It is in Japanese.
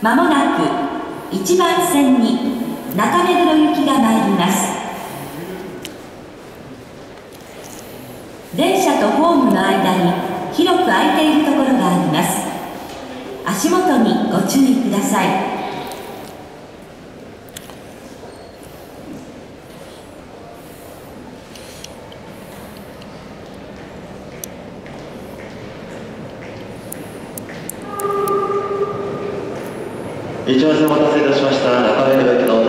まもなく1番線に中目黒行きが参ります。電車とホームの間に広く空いているところがあります。足元にご注意ください。 1番線お待たせいたしました。中目黒行きの